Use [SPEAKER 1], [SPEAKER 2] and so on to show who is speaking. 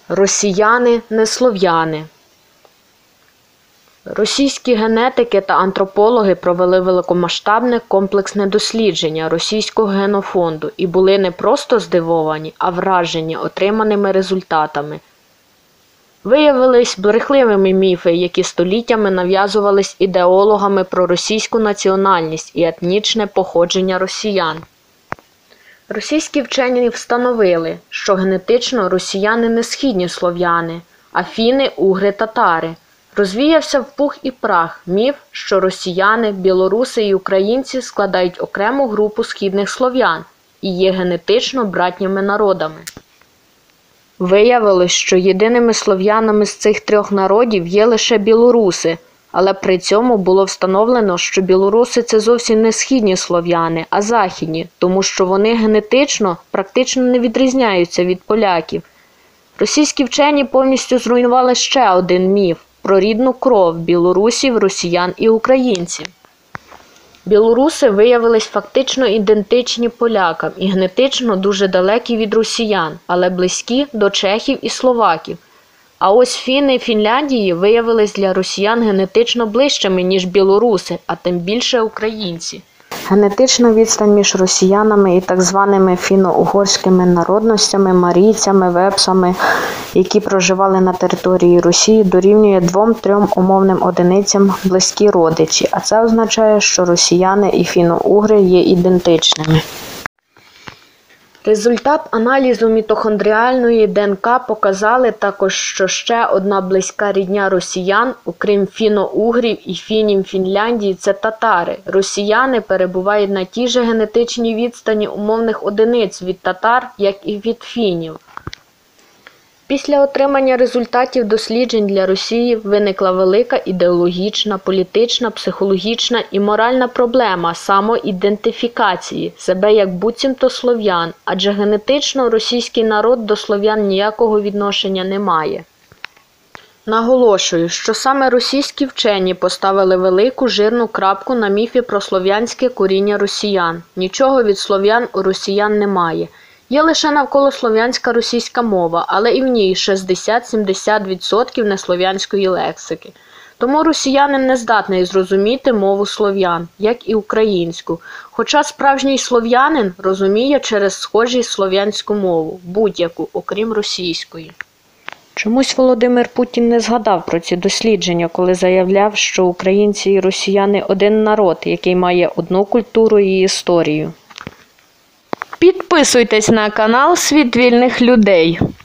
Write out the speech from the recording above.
[SPEAKER 1] Росіяни не слов'яни. Російські генетики та антропологи провели великомасштабне комплексне дослідження російського генофонду і були не просто здивовані, а вражені отриманими результатами. Виявились брехливими міфи, які століттями нав'язувались ідеологами про російську національність і етнічне походження росіян. Російські вчені встановили, що генетично росіяни не східні слов'яни, а фіни, угри, татари. Розвіявся в пух і прах міф, що росіяни, білоруси і українці складають окрему групу східних слов'ян і є генетично братніми народами. Виявилось, що єдиними слов'янами з цих трьох народів є лише білоруси, але при цьому було встановлено, що білоруси – це зовсім не східні слов'яни, а західні, тому що вони генетично практично не відрізняються від поляків. Російські вчені повністю зруйнували ще один міф про рідну кров білорусів, росіян і українців. Білоруси виявились фактично ідентичні полякам і генетично дуже далекі від росіян, але близькі до чехів і словаків. А ось фіни Фінляндії виявились для росіян генетично ближчими, ніж білоруси, а тим більше українці. Генетична відстань між росіянами і так званими фіно-угорськими народностями, марійцями, вепсами, які проживали на території Росії, дорівнює 2-3 умовним одиницям близькі родичі, а це означає, що росіяни і фіно-угри є ідентичними. Результат аналізу мітохондріальної ДНК показали також, що ще одна близька рідня росіян, окрім фіно-угрів і фінів Фінляндії, це татари. Росіяни перебувають на тій же генетичній відстані умовних одиниць від татар, як і від фінів. Після отримання результатів досліджень для Росії виникла велика ідеологічна, політична, психологічна і моральна проблема самоідентифікації себе як буцімто слов'ян, адже генетично російський народ до слов'ян ніякого відношення не має. Наголошую, що саме російські вчені поставили велику жирну крапку на міфі про слов'янське коріння росіян. Нічого від слов'ян у росіян немає. Є лише навколослов'янська російська мова, але і в ній 60-70% неслов'янської лексики. Тому росіянин не здатний зрозуміти мову слов'ян, як і українську, хоча справжній слов'янин розуміє через схожість слов'янську мову, будь-яку, окрім російської. Чомусь Володимир Путін не згадав про ці дослідження, коли заявляв, що українці і росіяни – один народ, який має одну культуру і історію. Підписуйтесь на канал «Світ вільних людей».